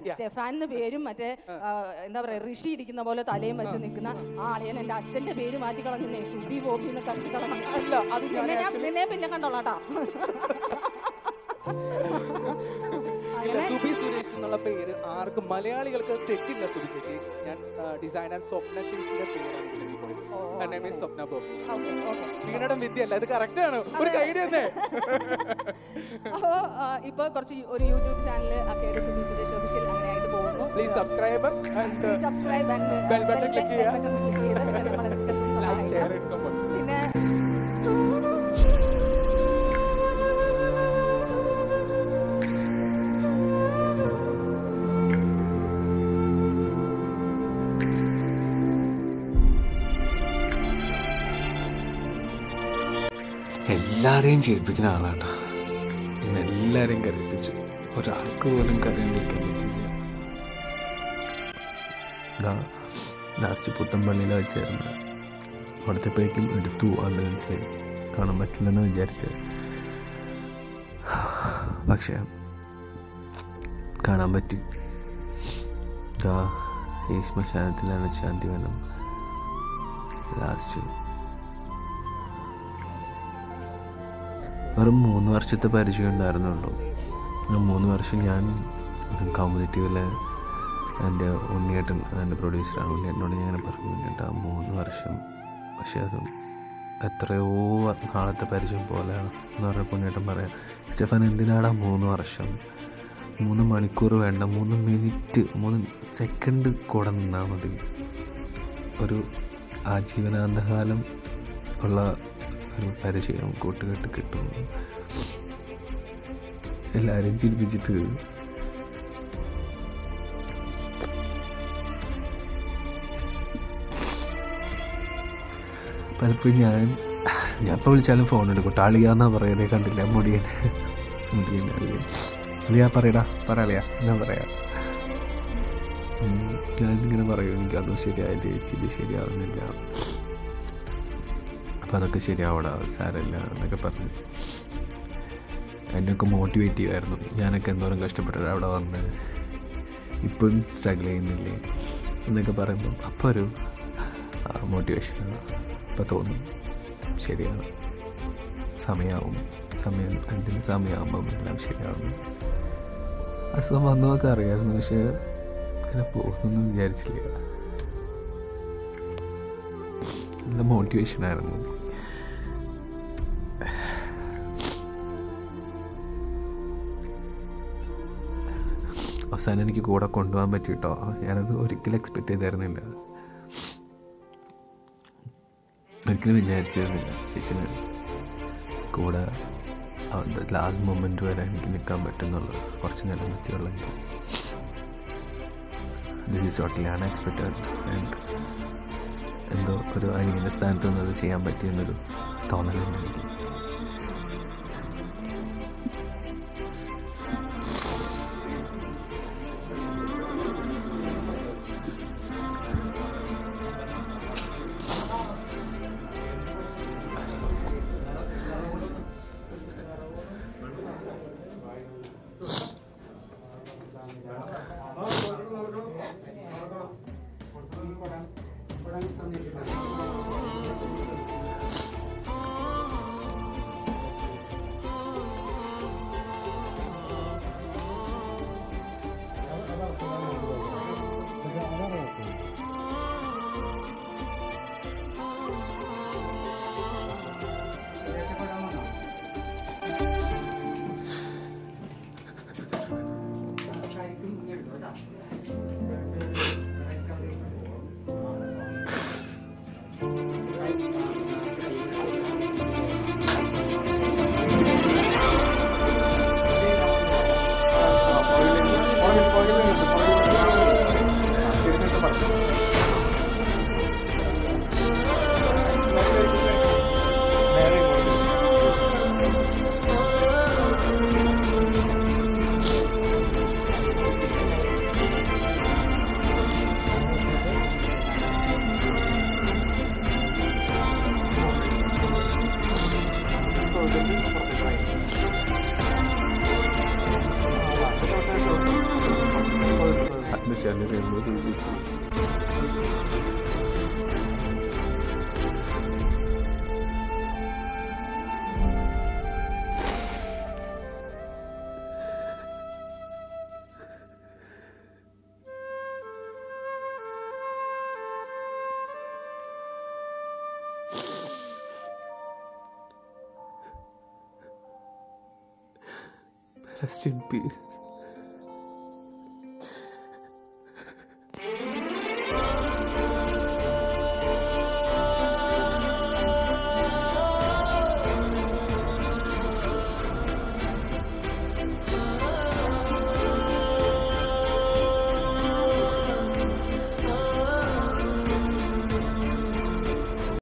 Stefan എന്ന് പേരും മറ്റേ എന്താ പറയാ ഋഷി ഇരിക്കുന്ന പോലെ തലയും വെച്ച് നിൽക്കുന്ന ആ അളിയൻ എന്റെ അച്ഛന്റെ പേര് മാറ്റി കളഞ്ഞേ സുബി ബോബി എന്ന് പിന്നെ കണ്ടോളാട്ടാ. സുബി സുരേഷ് എന്നുള്ള പേര് ആർക്കും മലയാളികൾക്ക് തെറ്റില്ല. സുബി ചേച്ചി, ഞാൻ ഡിസൈനർ സ്വപ്ന ചേച്ചിയുടെ പേരാണ് സ്വപ്ന ബോബി. വീണടം വിദ്യല്ല, ഇത് കറക്റ്റ് ആണ്. ഒരു കൈഡി തന്നെ. അപ്പോ ഇപ്പൊ കുറച്ച് ഒരു YouTube channel Subi Suresh official അങ്ങനെയായിട്ട് പോകുന്നു. Please subscribe and bell button click ചെയ്യുക. പിന്നെ എല്ലാവരെയും ചെയ്യിപ്പിക്കുന്ന ആളാട്ടാ. എല്ലാവരെയും കരയിപ്പിച്ചു. ഒരാൾക്ക് പോലും കരയാണ്ടിരിക്കാൻ പറ്റില്ല. ലാസ്റ്റ് പുത്തമ്പള്ളിയിൽ വെച്ചായിരുന്നു. അവിടത്തെപ്പോഴേക്കും എടുത്തു അന്ന് മനസ്സിലായി. കാണാൻ പറ്റില്ലെന്ന് വിചാരിച്ചു. പക്ഷേ കാണാൻ പറ്റി. ഈ ശ്മശാനത്തിലാണ് ശാന്തിവനം. ലാസ്റ്റ് വെറും 3 വർഷത്തെ പരിചയം ഉണ്ടായിരുന്നുള്ളൂ. 3 വർഷം ഞാൻ കമ്മ്യൂണിറ്റിയിലെ എൻ്റെ ഉണ്ണിയേട്ടൻ, എൻ്റെ പ്രൊഡ്യൂസറാണ്. ഉണ്ണിയേട്ടനോട് ഞാൻ പറഞ്ഞു, ഉണ്ണിയേട്ടാ 3 വർഷം, പക്ഷേ അത് എത്രയോ നാളത്തെ പരിചയം പോലെയാണ് എന്ന് പറഞ്ഞപ്പോൾ ഉണ്ണിയേട്ടൻ പറയാം, സ്റ്റെഫാൻ എന്തിനാടാ 3 വർഷം, 3 മണിക്കൂർ വേണ്ട, 3 മിനിറ്റ് 3 സെക്കൻഡ് കൂടെ നിന്നാൽ മതി. ഒരു ആജീവനാന്തകാലം ഉള്ള ഒരു പരിചയം കൂട്ടുകെട്ട് കിട്ടും. എല്ലാവരെയും ചിരിപ്പിച്ചിട്ട് പലപ്പോഴും ഞാൻ ഇപ്പോൾ വിളിച്ചാലും ഫോൺ എടുക്കും. ടാളിയാന്നാ പറയുന്നത്, കണ്ടില്ല മുടിയൻ അളിയാ പറയടാ പറയാളിയാ ഞാൻ പറയാം. ഞാനിങ്ങനെ പറയും, എനിക്കതും ശരിയായില്ലേ ചേച്ചി, ഇത് ശരിയാവുന്നില്ല, അപ്പം അതൊക്കെ ശരിയാവടാ, സാരമില്ല എന്നൊക്കെ പറഞ്ഞു എന്നെയൊക്കെ മോട്ടിവേറ്റ് ചെയ്യുമായിരുന്നു. ഞാനൊക്കെ എന്തോരം കഷ്ടപ്പെട്ടിട്ട് അവിടെ വന്ന് ഇപ്പോഴും സ്ട്രഗിൾ ചെയ്യുന്നില്ലേ എന്നൊക്കെ പറയുമ്പം അപ്പോൾ ഒരു മോട്ടിവേഷനാണ്. അപ്പോൾ തോന്നും ശരിയാണ്, സമയമാവും, എന്തിനും സമയമാകുമ്പം എല്ലാം ശരിയാവും. അസുഖം വന്നതൊക്കെ അറിയാമായിരുന്നു, പക്ഷേ അങ്ങനെ പോകുമെന്ന് വിചാരിച്ചില്ല. നല്ല മോട്ടിവേഷനായിരുന്നു. അവസാനം എനിക്ക് കൂടെ കൊണ്ടുപോകാൻ പറ്റി കേട്ടോ. ഞാനത് ഒരിക്കലും എക്സ്പെക്റ്റ് ചെയ്തായിരുന്നില്ല, ഒരിക്കലും വിചാരിച്ചിരുന്നില്ല. ശരിക്കും കൂടെ ലാസ്റ്റ് മൊമെൻ്റ് വരെ എനിക്ക് നിൽക്കാൻ പറ്റുന്നുള്ളത് കുറച്ച് നേരം പറ്റിയുള്ളെങ്കിൽ this is totally unexpected. And എന്തോ ഒരു അനിയൻ്റെ സ്ഥാനത്ത് നിന്നത് ചെയ്യാൻ പറ്റിയെന്നൊരു തോന്നലുണ്ട് എനിക്ക്. നിശാന്റെ റെയിൻബോ സൂക്ഷിച്ചു. Rest in peace.